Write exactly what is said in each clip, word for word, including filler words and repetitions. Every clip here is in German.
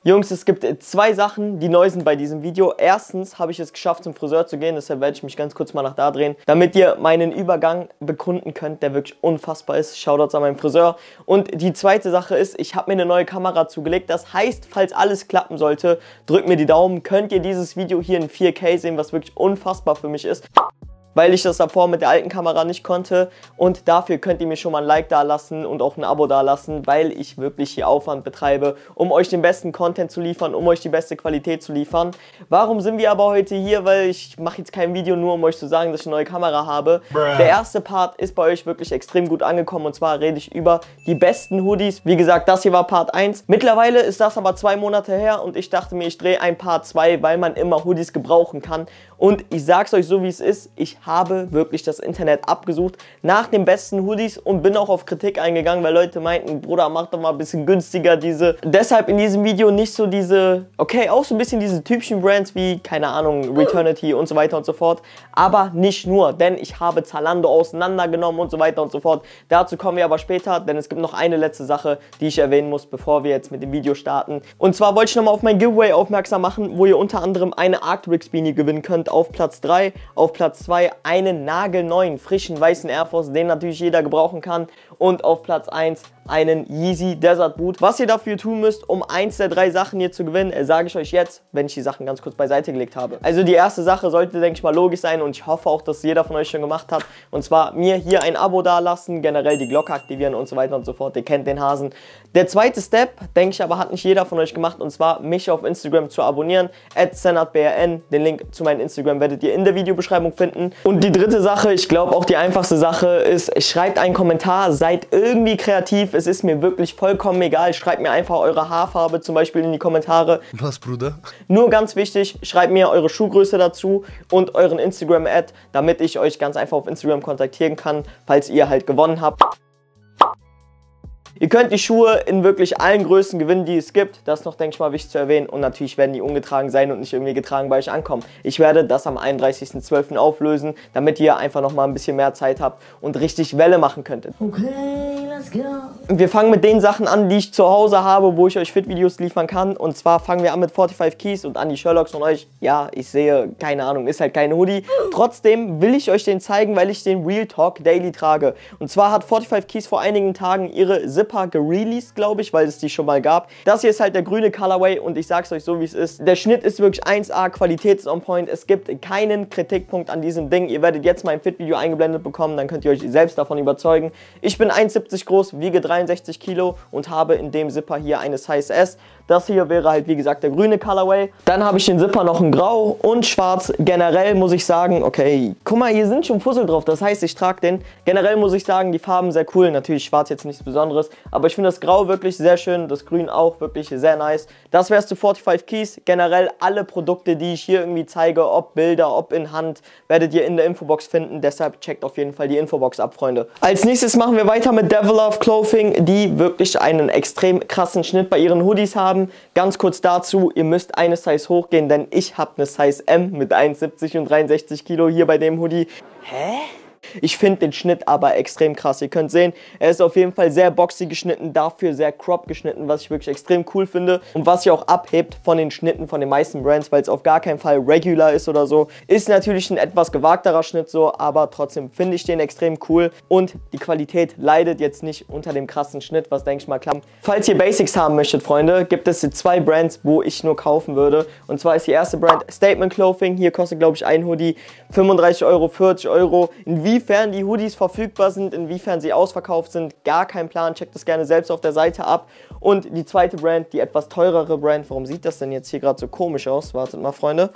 Jungs, es gibt zwei Sachen, die neu sind bei diesem Video. Erstens habe ich es geschafft, zum Friseur zu gehen, deshalb werde ich mich ganz kurz mal nach da drehen, damit ihr meinen Übergang bekunden könnt, der wirklich unfassbar ist. Shoutouts an meinen Friseur. Und die zweite Sache ist, ich habe mir eine neue Kamera zugelegt. Das heißt, falls alles klappen sollte, drückt mir die Daumen, könnt ihr dieses Video hier in vier K sehen, was wirklich unfassbar für mich ist, weil ich das davor mit der alten Kamera nicht konnte, und dafür könnt ihr mir schon mal ein Like da lassen und auch ein Abo da lassen, weil ich wirklich hier Aufwand betreibe, um euch den besten Content zu liefern, um euch die beste Qualität zu liefern. Warum sind wir aber heute hier? Weil ich mache jetzt kein Video nur, um euch zu sagen, dass ich eine neue Kamera habe. Bruh. Der erste Part ist bei euch wirklich extrem gut angekommen, und zwar rede ich über die besten Hoodies. Wie gesagt, das hier war Part eins. Mittlerweile ist das aber zwei Monate her und ich dachte mir, ich drehe ein Part zwei, weil man immer Hoodies gebrauchen kann. Und ich sag's euch so, wie es ist, ich habe wirklich das Internet abgesucht nach den besten Hoodies und bin auch auf Kritik eingegangen, weil Leute meinten, Bruder, mach doch mal ein bisschen günstiger diese. Deshalb in diesem Video nicht so diese, okay, auch so ein bisschen diese typischen Brands wie, keine Ahnung, Returnity und so weiter und so fort. Aber nicht nur, denn ich habe Zalando auseinandergenommen und so weiter und so fort. Dazu kommen wir aber später, denn es gibt noch eine letzte Sache, die ich erwähnen muss, bevor wir jetzt mit dem Video starten. Und zwar wollte ich nochmal auf mein Giveaway aufmerksam machen, wo ihr unter anderem eine Arc'teryx Beanie gewinnen könnt. Auf Platz drei, auf Platz zwei einen nagelneuen, frischen, weißen Air Force, den natürlich jeder gebrauchen kann. Und auf Platz eins einen Yeezy Desert Boot. Was ihr dafür tun müsst, um eins der drei Sachen hier zu gewinnen, sage ich euch jetzt, wenn ich die Sachen ganz kurz beiseite gelegt habe. Also die erste Sache sollte, denke ich mal, logisch sein, und ich hoffe auch, dass jeder von euch schon gemacht hat. Und zwar mir hier ein Abo dalassen, generell die Glocke aktivieren und so weiter und so fort. Ihr kennt den Hasen. Der zweite Step, denke ich aber, hat nicht jeder von euch gemacht, und zwar mich auf Instagram zu abonnieren, at senatbrn. Den Link zu meinem Instagram werdet ihr in der Videobeschreibung finden. Und die dritte Sache, ich glaube auch die einfachste Sache ist, schreibt einen Kommentar, seid irgendwie kreativ. Es ist mir wirklich vollkommen egal. Schreibt mir einfach eure Haarfarbe zum Beispiel in die Kommentare. Was, Bruder? Nur ganz wichtig, schreibt mir eure Schuhgröße dazu und euren Instagram-Ad, damit ich euch ganz einfach auf Instagram kontaktieren kann, falls ihr halt gewonnen habt. Ihr könnt die Schuhe in wirklich allen Größen gewinnen, die es gibt. Das ist noch, denke ich mal, wichtig zu erwähnen. Und natürlich werden die ungetragen sein und nicht irgendwie getragen bei euch ankommen. Ich werde das am einunddreißigsten zwölften auflösen, damit ihr einfach noch mal ein bisschen mehr Zeit habt und richtig Welle machen könntet. Okay, let's go. Wir fangen mit den Sachen an, die ich zu Hause habe, wo ich euch Fit-Videos liefern kann. Und zwar fangen wir an mit fünfundvierzig Keys und an die Sherlocks von euch. Ja, ich sehe, keine Ahnung, ist halt kein Hoodie. Trotzdem will ich euch den zeigen, weil ich den Real Talk Daily trage. Und zwar hat fünfundvierzig Keys vor einigen Tagen ihre Zip gereleased, glaube ich, weil es die schon mal gab. Das hier ist halt der grüne Colorway, und ich sag's euch so, wie es ist. Der Schnitt ist wirklich eins A, Qualität ist on point. Es gibt keinen Kritikpunkt an diesem Ding. Ihr werdet jetzt mein Fit-Video eingeblendet bekommen, dann könnt ihr euch selbst davon überzeugen. Ich bin eins siebzig groß, wiege dreiundsechzig Kilo und habe in dem Zipper hier eine Size S. Das hier wäre halt, wie gesagt, der grüne Colorway. Dann habe ich den Zipper noch in Grau und Schwarz. Generell muss ich sagen, okay, guck mal, hier sind schon Fussel drauf. Das heißt, ich trage den. Generell muss ich sagen, die Farben sehr cool. Natürlich Schwarz jetzt nichts Besonderes, aber ich finde das Grau wirklich sehr schön. Das Grün auch wirklich sehr nice. Das wäre es zu fünfundvierzig Keys. Generell alle Produkte, die ich hier irgendwie zeige, ob Bilder, ob in Hand, werdet ihr in der Infobox finden. Deshalb checkt auf jeden Fall die Infobox ab, Freunde. Als nächstes machen wir weiter mit Devil Love Clothing, die wirklich einen extrem krassen Schnitt bei ihren Hoodies haben. Ganz kurz dazu, ihr müsst eine Size hochgehen, denn ich habe eine Size M mit eins siebzig und dreiundsechzig Kilo hier bei dem Hoodie. Hä? Ich finde den Schnitt aber extrem krass. Ihr könnt sehen, er ist auf jeden Fall sehr boxy geschnitten, dafür sehr crop geschnitten, was ich wirklich extrem cool finde. Und was sich auch abhebt von den Schnitten von den meisten Brands, weil es auf gar keinen Fall regular ist oder so. Ist natürlich ein etwas gewagterer Schnitt so, aber trotzdem finde ich den extrem cool. Und die Qualität leidet jetzt nicht unter dem krassen Schnitt, was denke ich mal klappt. Falls ihr Basics haben möchtet, Freunde, gibt es zwei Brands, wo ich nur kaufen würde. Und zwar ist die erste Brand Statement Clothing. Hier kostet, glaube ich, ein Hoodie fünfunddreißig Euro, vierzig Euro. Inwiefern die Hoodies verfügbar sind, inwiefern sie ausverkauft sind, gar kein Plan. Checkt das gerne selbst auf der Seite ab. Und die zweite Brand, die etwas teurere Brand, warum sieht das denn jetzt hier gerade so komisch aus? Wartet mal, Freunde.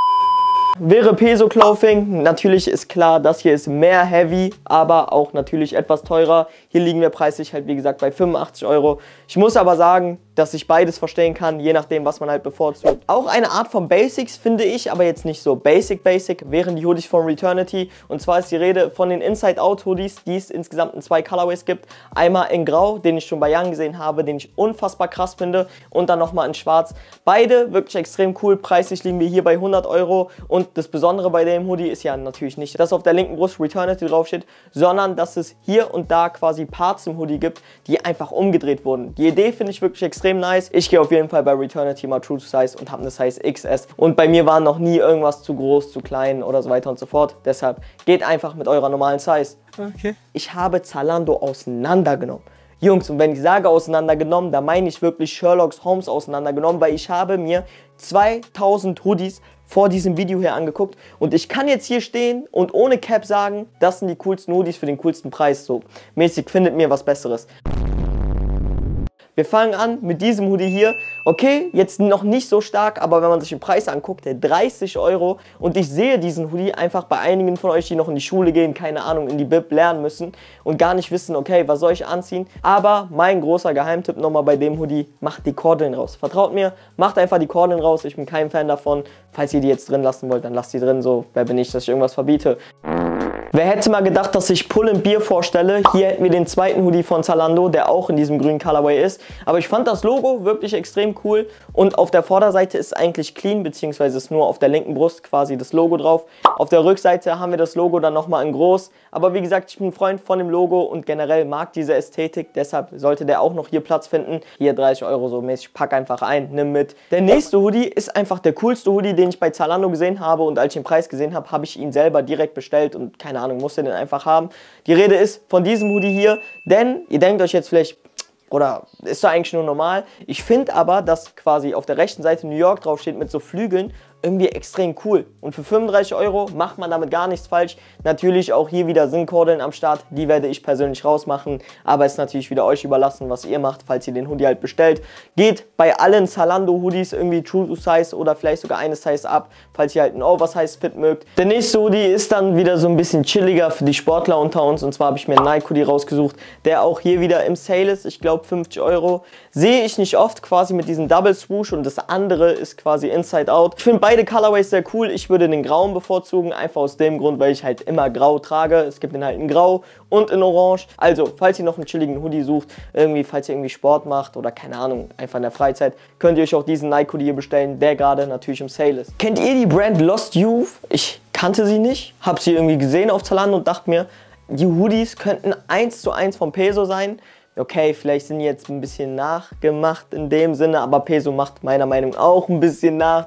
Wäre Peso Clothing. Natürlich ist klar, das hier ist mehr heavy, aber auch natürlich etwas teurer. Hier liegen wir preislich halt, wie gesagt, bei fünfundachtzig Euro. Ich muss aber sagen, dass ich beides verstehen kann, je nachdem, was man halt bevorzugt. Auch eine Art von Basics finde ich, aber jetzt nicht so basic basic, wären die Hoodies von Returnity. Und zwar ist die Rede von den Inside Out Hoodies, die es insgesamt in zwei Colorways gibt. Einmal in Grau, den ich schon bei Young gesehen habe, den ich unfassbar krass finde, und dann nochmal in Schwarz. Beide wirklich extrem cool, preislich liegen wir hier bei hundert Euro. Und das Besondere bei dem Hoodie ist ja natürlich nicht, dass auf der linken Brust Returnity draufsteht, sondern dass es hier und da quasi Parts im Hoodie gibt, die einfach umgedreht wurden. Die Idee finde ich wirklich extrem extrem nice. Ich gehe auf jeden Fall bei Returnity mal True to Size und habe eine Size X S. Und bei mir war noch nie irgendwas zu groß, zu klein oder so weiter und so fort. Deshalb geht einfach mit eurer normalen Size. Okay. Ich habe Zalando auseinandergenommen. Jungs, und wenn ich sage auseinandergenommen, da meine ich wirklich Sherlock Holmes auseinandergenommen, weil ich habe mir zweitausend Hoodies vor diesem Video hier angeguckt und ich kann jetzt hier stehen und ohne Cap sagen, das sind die coolsten Hoodies für den coolsten Preis. So mäßig, findet mir was Besseres. Wir fangen an mit diesem Hoodie hier. Okay, jetzt noch nicht so stark, aber wenn man sich den Preis anguckt, der dreißig Euro. Und ich sehe diesen Hoodie einfach bei einigen von euch, die noch in die Schule gehen, keine Ahnung, in die Bib lernen müssen und gar nicht wissen, okay, was soll ich anziehen. Aber mein großer Geheimtipp nochmal bei dem Hoodie, macht die Kordeln raus. Vertraut mir, macht einfach die Kordeln raus. Ich bin kein Fan davon. Falls ihr die jetzt drin lassen wollt, dann lasst die drin. So, wer bin ich, dass ich irgendwas verbiete. Wer hätte mal gedacht, dass ich Pull and Beer vorstelle? Hier hätten wir den zweiten Hoodie von Zalando, der auch in diesem grünen Colorway ist. Aber ich fand das Logo wirklich extrem cool. Und auf der Vorderseite ist eigentlich clean, beziehungsweise ist nur auf der linken Brust quasi das Logo drauf. Auf der Rückseite haben wir das Logo dann nochmal in groß. Aber wie gesagt, ich bin ein Freund von dem Logo und generell mag diese Ästhetik. Deshalb sollte der auch noch hier Platz finden. Hier dreißig Euro so mäßig, pack einfach ein, nimm mit. Der nächste Hoodie ist einfach der coolste Hoodie, den ich bei Zalando gesehen habe. Und als ich den Preis gesehen habe, habe ich ihn selber direkt bestellt und keine Ahnung, musste den einfach haben. Die Rede ist von diesem Hoodie hier, denn ihr denkt euch jetzt vielleicht, oder ist doch eigentlich nur normal. Ich finde aber, dass quasi auf der rechten Seite New York draufsteht mit so Flügeln, irgendwie extrem cool. Und für fünfunddreißig Euro macht man damit gar nichts falsch. Natürlich auch hier wieder Sinnkordeln am Start. Die werde ich persönlich rausmachen. Aber es ist natürlich wieder euch überlassen, was ihr macht, falls ihr den Hoodie halt bestellt. Geht bei allen Zalando Hoodies irgendwie True to Size oder vielleicht sogar eine Size ab, falls ihr halt einen Oversize Fit mögt. Der nächste Hoodie ist dann wieder so ein bisschen chilliger für die Sportler unter uns. Und zwar habe ich mir einen Nike Hoodie rausgesucht, der auch hier wieder im Sale ist. Ich glaube fünfzig Euro. Sehe ich nicht oft, quasi mit diesem Double Swoosh, und das andere ist quasi Inside Out. Ich finde beide Colorways sehr cool. Ich würde den grauen bevorzugen, einfach aus dem Grund, weil ich halt immer grau trage. Es gibt den halt in grau und in orange. Also, falls ihr noch einen chilligen Hoodie sucht, irgendwie, falls ihr irgendwie Sport macht oder keine Ahnung, einfach in der Freizeit, könnt ihr euch auch diesen Nike Hoodie hier bestellen, der gerade natürlich im Sale ist. Kennt ihr die Brand Lost Youth? Ich kannte sie nicht, habe sie irgendwie gesehen auf Zalando und dachte mir, die Hoodies könnten eins zu eins vom Peso sein. Okay, vielleicht sind die jetzt ein bisschen nachgemacht in dem Sinne, aber Peso macht meiner Meinung nach auch ein bisschen nach.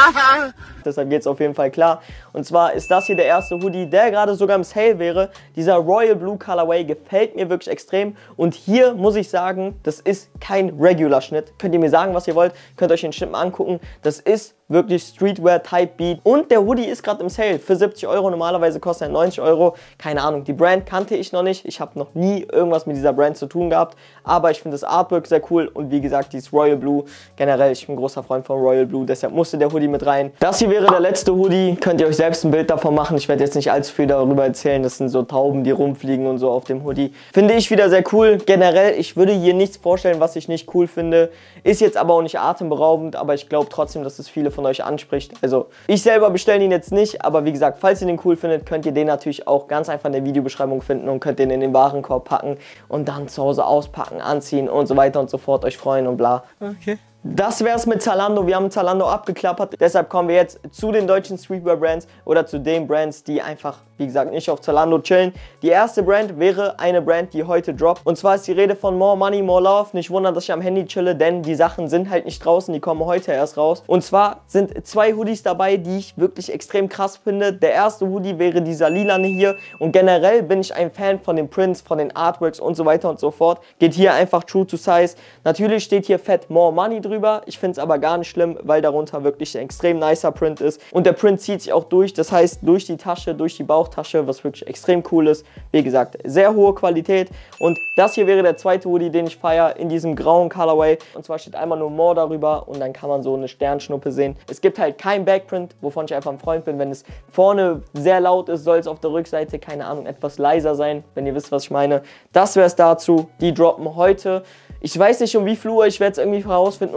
Deshalb geht es auf jeden Fall klar. Und zwar ist das hier der erste Hoodie, der gerade sogar im Sale wäre. Dieser Royal Blue Colorway gefällt mir wirklich extrem. Und hier muss ich sagen, das ist kein Regular Schnitt. Könnt ihr mir sagen, was ihr wollt. Könnt euch den Schnitt mal angucken. Das ist wirklich Streetwear Type Beat. Und der Hoodie ist gerade im Sale für siebzig Euro. Normalerweise kostet er neunzig Euro. Keine Ahnung, die Brand kannte ich noch nicht. Ich habe noch nie irgendwas mit dieser Brand zu tun gehabt. Aber ich finde das Artwork sehr cool. Und wie gesagt, dieses Royal Blue. Generell, ich bin ein großer Freund von Royal Blue. Deshalb musste der Hoodie mit rein. Das hier wäre der letzte Hoodie. Könnt ihr euch selbst ein Bild davon machen. Ich werde jetzt nicht allzu viel darüber erzählen. Das sind so Tauben, die rumfliegen und so auf dem Hoodie. Finde ich wieder sehr cool. Generell, ich würde hier nichts vorstellen, was ich nicht cool finde. Ist jetzt aber auch nicht atemberaubend. Aber ich glaube trotzdem, dass es viele von euch anspricht. Also, ich selber bestelle ihn jetzt nicht. Aber wie gesagt, falls ihr den cool findet, könnt ihr den natürlich auch ganz einfach in der Videobeschreibung finden und könnt den in den Warenkorb packen und dann zu Hause auspacken, anziehen und so weiter und so fort. Euch freuen und bla. Okay. Das wäre es mit Zalando. Wir haben Zalando abgeklappert. Deshalb kommen wir jetzt zu den deutschen Streetwear-Brands oder zu den Brands, die einfach, wie gesagt, nicht auf Zalando chillen. Die erste Brand wäre eine Brand, die heute droppt. Und zwar ist die Rede von More Money, More Love. Nicht wundern, dass ich am Handy chille, denn die Sachen sind halt nicht draußen. Die kommen heute erst raus. Und zwar sind zwei Hoodies dabei, die ich wirklich extrem krass finde. Der erste Hoodie wäre dieser lilane hier. Und generell bin ich ein Fan von den Prints, von den Artworks und so weiter und so fort. Geht hier einfach true to size. Natürlich steht hier fett More Money drüber. Ich finde es aber gar nicht schlimm, weil darunter wirklich ein extrem nicer Print ist. Und der Print zieht sich auch durch, das heißt durch die Tasche, durch die Bauchtasche, was wirklich extrem cool ist. Wie gesagt, sehr hohe Qualität. Und das hier wäre der zweite Hoodie, den ich feiere, in diesem grauen Colorway. Und zwar steht einmal nur More darüber und dann kann man so eine Sternschnuppe sehen. Es gibt halt kein Backprint, wovon ich einfach ein Freund bin. Wenn es vorne sehr laut ist, soll es auf der Rückseite, keine Ahnung, etwas leiser sein, wenn ihr wisst, was ich meine. Das wäre es dazu. Die droppen heute. Ich weiß nicht, um wie viel Uhr, ich werde es irgendwie herausfinden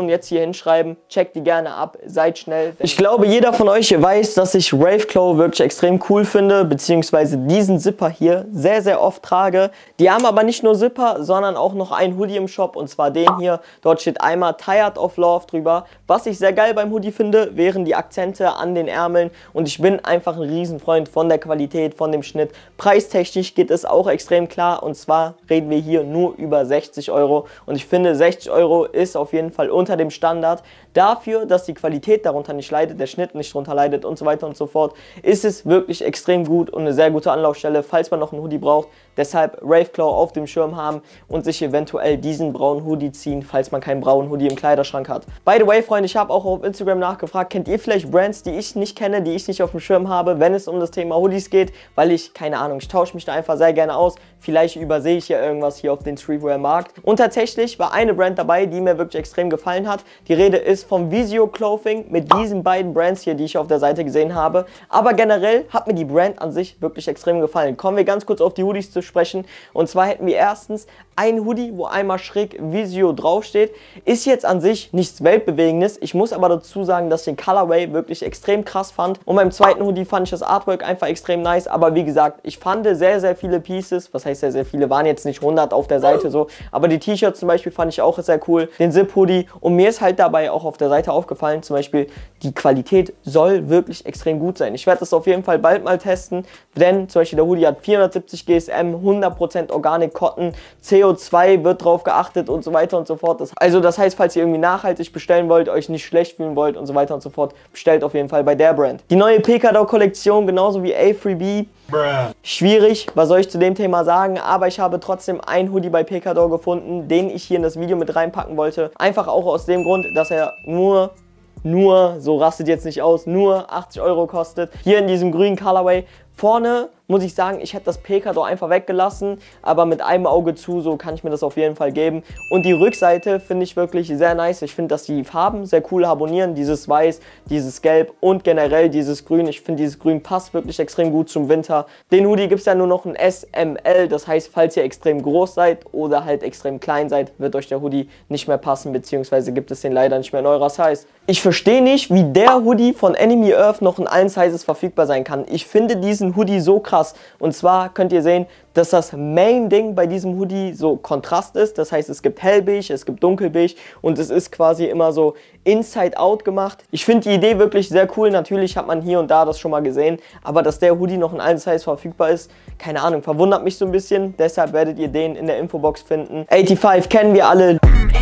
und jetzt hier hinschreiben. Checkt die gerne ab, seid schnell. Ich glaube, jeder von euch weiß, dass ich Raveclaw wirklich extrem cool finde, beziehungsweise diesen Zipper hier sehr, sehr oft trage. Die haben aber nicht nur Zipper, sondern auch noch einen Hoodie im Shop, und zwar den hier. Dort steht einmal Tired of Love drüber. Was ich sehr geil beim Hoodie finde, wären die Akzente an den Ärmeln, und ich bin einfach ein Riesenfreund von der Qualität, von dem Schnitt. Preistechnisch geht es auch extrem klar, und zwar reden wir hier nur über sechzig Euro, und ich finde sechzig Euro ist auf jeden Fall unter dem Standard. Dafür, dass die Qualität darunter nicht leidet, der Schnitt nicht darunter leidet und so weiter und so fort, ist es wirklich extrem gut und eine sehr gute Anlaufstelle, falls man noch einen Hoodie braucht. Deshalb Raveclaw auf dem Schirm haben und sich eventuell diesen braunen Hoodie ziehen, falls man keinen braunen Hoodie im Kleiderschrank hat. By the way, Freunde, ich habe auch auf Instagram nachgefragt, kennt ihr vielleicht Brands, die ich nicht kenne, die ich nicht auf dem Schirm habe, wenn es um das Thema Hoodies geht, weil ich, keine Ahnung, ich tausche mich da einfach sehr gerne aus. Vielleicht übersehe ich ja irgendwas hier auf den Streetwear-Markt. Und tatsächlich war eine Brand dabei, die mir wirklich extrem gefallen hat. Die Rede ist vom Visio Clothing mit diesen beiden Brands hier, die ich auf der Seite gesehen habe. Aber generell hat mir die Brand an sich wirklich extrem gefallen. Kommen wir ganz kurz auf die Hoodies zu sprechen. Und zwar hätten wir erstens ein Hoodie, wo einmal schräg Visio draufsteht. Ist jetzt an sich nichts Weltbewegendes. Ich muss aber dazu sagen, dass ich den Colorway wirklich extrem krass fand. Und beim zweiten Hoodie fand ich das Artwork einfach extrem nice. Aber wie gesagt, ich fand sehr, sehr viele Pieces. Was heißt sehr, sehr viele? Waren jetzt nicht hundert auf der Seite so. Aber die T-Shirts zum Beispiel fand ich auch sehr cool. Den Zip-Hoodie. Und mir ist halt dabei auch auf der Seite aufgefallen, zum Beispiel, die Qualität soll wirklich extrem gut sein. Ich werde das auf jeden Fall bald mal testen. Denn zum Beispiel der Hoodie hat vierhundertsiebzig G S M, hundert Prozent Organic Cotton, C O zwei wird drauf geachtet und so weiter und so fort. Das, also das heißt, falls ihr irgendwie nachhaltig bestellen wollt, euch nicht schlecht fühlen wollt und so weiter und so fort, bestellt auf jeden Fall bei der Brand. Die neue Pekador-Kollektion, genauso wie A drei B. Schwierig, was soll ich zu dem Thema sagen, aber ich habe trotzdem einen Hoodie bei Pekador gefunden, den ich hier in das Video mit reinpacken wollte. Einfach auch aus dem Grund, dass er nur, nur, so rastet jetzt nicht aus, nur achtzig Euro kostet. Hier in diesem grünen Colorway. Vorne muss ich sagen, ich hätte das Pekador einfach weggelassen, aber mit einem Auge zu, so kann ich mir das auf jeden Fall geben. Und die Rückseite finde ich wirklich sehr nice. Ich finde, dass die Farben sehr cool harmonieren. Dieses Weiß, dieses Gelb und generell dieses Grün. Ich finde, dieses Grün passt wirklich extrem gut zum Winter. Den Hoodie gibt es ja nur noch ein S M L. Das heißt, falls ihr extrem groß seid oder halt extrem klein seid, wird euch der Hoodie nicht mehr passen, beziehungsweise gibt es den leider nicht mehr in eurer Size. Ich verstehe nicht, wie der Hoodie von Enemy Earth noch in allen Sizes verfügbar sein kann. Ich finde diesen Hoodie so krass. Und zwar könnt ihr sehen, dass das Main-Ding bei diesem Hoodie so Kontrast ist. Das heißt, es gibt hellbeige, es gibt dunkelbeige und es ist quasi immer so Inside-Out gemacht. Ich finde die Idee wirklich sehr cool. Natürlich hat man hier und da das schon mal gesehen, aber dass der Hoodie noch in allen Sizes verfügbar ist, keine Ahnung, verwundert mich so ein bisschen. Deshalb werdet ihr den in der Infobox finden. fünfundachtzig kennen wir alle.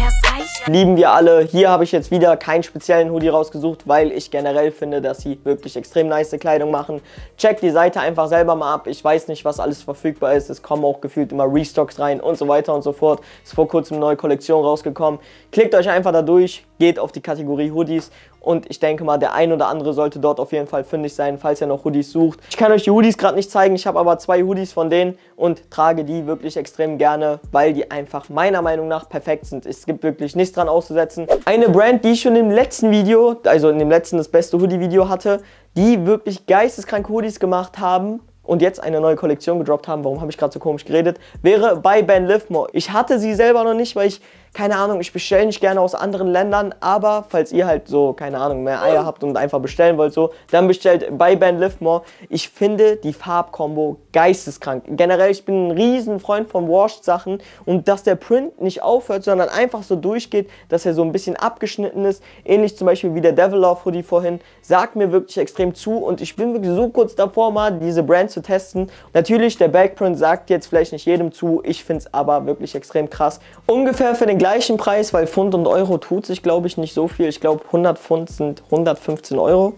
Lieben wir alle. Hier habe ich jetzt wieder keinen speziellen Hoodie rausgesucht, weil ich generell finde, dass sie wirklich extrem nice Kleidung machen. Checkt die Seite einfach selber mal ab. Ich weiß nicht, was alles verfügbar ist. Es kommen auch gefühlt immer Restocks rein und so weiter und so fort. Ist vor kurzem eine neue Kollektion rausgekommen. Klickt euch einfach da durch, geht auf die Kategorie Hoodies und ich denke mal, der ein oder andere sollte dort auf jeden Fall fündig sein, falls ihr noch Hoodies sucht. Ich kann euch die Hoodies gerade nicht zeigen, ich habe aber zwei Hoodies von denen und trage die wirklich extrem gerne, weil die einfach meiner Meinung nach perfekt sind. Es gibt wirklich nichts dran auszusetzen. Eine Brand, die ich schon im letzten Video, also in dem letzten das beste Hoodie-Video hatte, die wirklich geisteskranke Hoodies gemacht haben und jetzt eine neue Kollektion gedroppt haben, warum habe ich gerade so komisch geredet, wäre bei Ben Livermore. Ich hatte sie selber noch nicht, weil ich, keine Ahnung, ich bestelle nicht gerne aus anderen Ländern, aber falls ihr halt so, keine Ahnung, mehr Eier habt und einfach bestellen wollt, so, dann bestellt bei Ben Livermore. Ich finde die Farbkombo geisteskrank. Generell, ich bin ein riesen Freund von Washed-Sachen und dass der Print nicht aufhört, sondern einfach so durchgeht, dass er so ein bisschen abgeschnitten ist, ähnlich zum Beispiel wie der Devil Love Hoodie vorhin, sagt mir wirklich extrem zu und ich bin wirklich so kurz davor, mal diese Brand zu testen. Natürlich, der Backprint sagt jetzt vielleicht nicht jedem zu, ich finde es aber wirklich extrem krass. Ungefähr für den gleichen Preis, weil Pfund und Euro tut sich, glaube ich, nicht so viel. Ich glaube, hundert Pfund sind hundertfünfzehn Euro.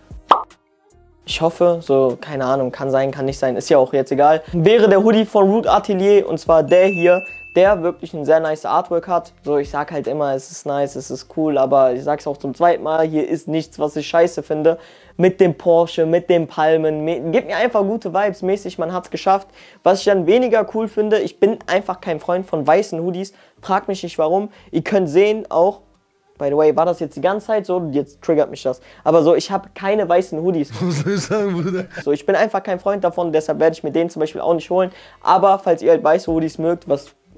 Ich hoffe, so, keine Ahnung, kann sein, kann nicht sein, ist ja auch jetzt egal. Wäre der Hoodie von Root Atelier und zwar der hier, der wirklich ein sehr nice Artwork hat. So, ich sag halt immer, es ist nice, es ist cool, aber ich sag's auch zum zweiten Mal, hier ist nichts, was ich scheiße finde. Mit dem Porsche, mit den Palmen, gibt mir einfach gute Vibes, mäßig, man hat's geschafft. Was ich dann weniger cool finde, ich bin einfach kein Freund von weißen Hoodies, frag mich nicht warum. Ihr könnt sehen, auch, by the way, war das jetzt die ganze Zeit so, jetzt triggert mich das. Aber so, ich habe keine weißen Hoodies. Was soll ich sagen, Bruder? So, ich bin einfach kein Freund davon, deshalb werde ich mir den zum Beispiel auch nicht holen. Aber falls ihr halt weiße Hoodies mögt, was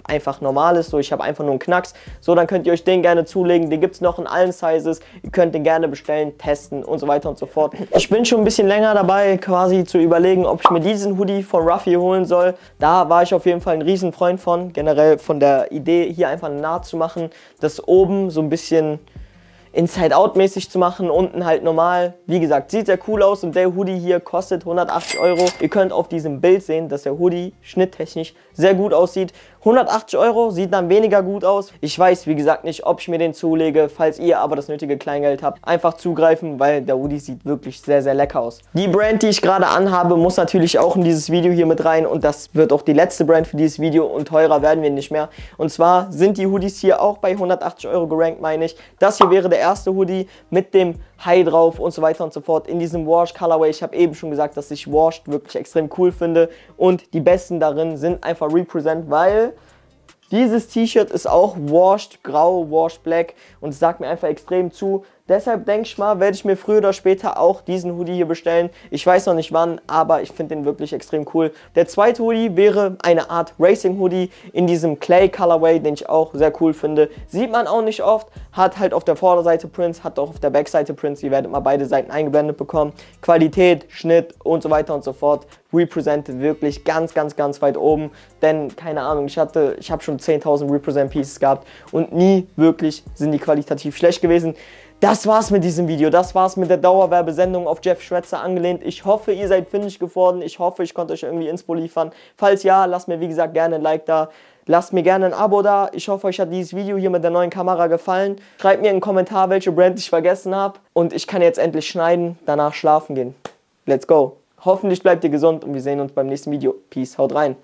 einfach normal ist, so ich habe einfach nur einen Knacks, so dann könnt ihr euch den gerne zulegen, den gibt es noch in allen Sizes, ihr könnt den gerne bestellen, testen und so weiter und so fort. Ich bin schon ein bisschen länger dabei, quasi zu überlegen, ob ich mir diesen Hoodie von Ruffy holen soll. Da war ich auf jeden Fall ein riesen Freund von, generell von der Idee, hier einfach eine Naht zu machen, das oben so ein bisschen Inside-Out-mäßig zu machen, unten halt normal. Wie gesagt, sieht sehr cool aus und der Hoodie hier kostet hundertachtzig Euro. Ihr könnt auf diesem Bild sehen, dass der Hoodie schnitttechnisch sehr gut aussieht. hundertachtzig Euro sieht dann weniger gut aus. Ich weiß, wie gesagt, nicht, ob ich mir den zulege. Falls ihr aber das nötige Kleingeld habt, einfach zugreifen, weil der Hoodie sieht wirklich sehr, sehr lecker aus. Die Brand, die ich gerade anhabe, muss natürlich auch in dieses Video hier mit rein und das wird auch die letzte Brand für dieses Video und teurer werden wir nicht mehr. Und zwar sind die Hoodies hier auch bei hundertachtzig Euro gerankt, meine ich. Das hier wäre der erste Hoodie mit dem High drauf und so weiter und so fort in diesem Wash Colorway. Ich habe eben schon gesagt, dass ich Washed wirklich extrem cool finde und die besten darin sind einfach Represent, weil dieses T-Shirt ist auch washed grau, washed black und es sagt mir einfach extrem zu. Deshalb denke ich mal, werde ich mir früher oder später auch diesen Hoodie hier bestellen. Ich weiß noch nicht wann, aber ich finde den wirklich extrem cool. Der zweite Hoodie wäre eine Art Racing Hoodie in diesem Clay Colorway, den ich auch sehr cool finde. Sieht man auch nicht oft, hat halt auf der Vorderseite Prints, hat auch auf der Backseite Prints. Ihr werdet mal beide Seiten eingeblendet bekommen. Qualität, Schnitt und so weiter und so fort. Represented wirklich ganz, ganz, ganz weit oben. Denn, keine Ahnung, ich hatte, ich habe schon zehntausend Represent Pieces gehabt und nie wirklich sind die qualitativ schlecht gewesen. Das war's mit diesem Video, das war's mit der Dauerwerbesendung auf Jeff Schwetzer angelehnt. Ich hoffe, ihr seid fündig geworden, ich hoffe, ich konnte euch irgendwie Inspo liefern. Falls ja, lasst mir wie gesagt gerne ein Like da, lasst mir gerne ein Abo da. Ich hoffe, euch hat dieses Video hier mit der neuen Kamera gefallen. Schreibt mir einen Kommentar, welche Brand ich vergessen habe. Und ich kann jetzt endlich schneiden, danach schlafen gehen. Let's go. Hoffentlich bleibt ihr gesund und wir sehen uns beim nächsten Video. Peace, haut rein.